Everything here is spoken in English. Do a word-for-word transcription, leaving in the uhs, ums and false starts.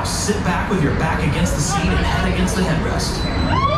Now sit back with your back against the seat and head against the headrest.